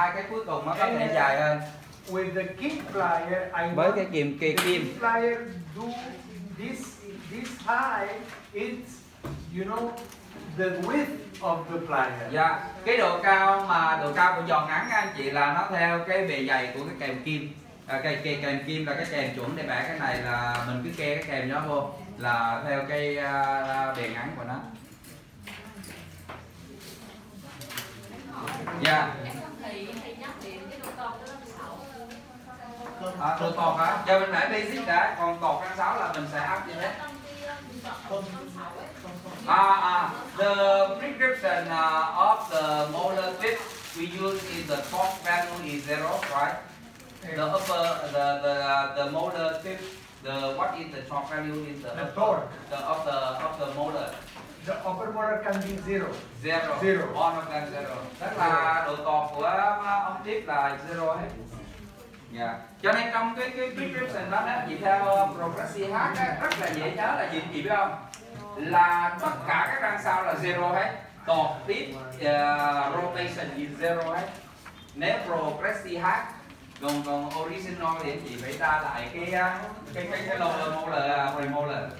hai cái cuối cùng nó có thể dài hơn. With the kink plier, Với cái kim the kink plier do this high. It's the width of the plier. Dạ, cái độ cao của giòn ngắn anh chị là nó theo cái bề dày của cái kèm kim. Cái kèm kim là cái kèm chuẩn để bẻ cái này, là mình cứ kê cái kèm đó vô là theo cái bề ngắn của nó. Dạ. Từ cột hả? Giờ mình nãy basic đã, còn cột căn 6 là mình sẽ áp như thế. The prescription of the molar tip we use is the torque value is 0, right? The upper the molar tip, what is the torque value is the torque of the molar. The upper molar can be 0. All of them 0. Tức là độ cột của ống tiếp là 0 hết. Yeah. Cho nên trong cái prescription đó chị theo Progressive Heart rất là dễ nhớ là gì chị biết không? Là tất cả các răng sau là 0 hết. Cột tiếp rotation is 0 hết. Nếu Progressive Heart còn original thì chị phải ra lại cái lower molar, premolar.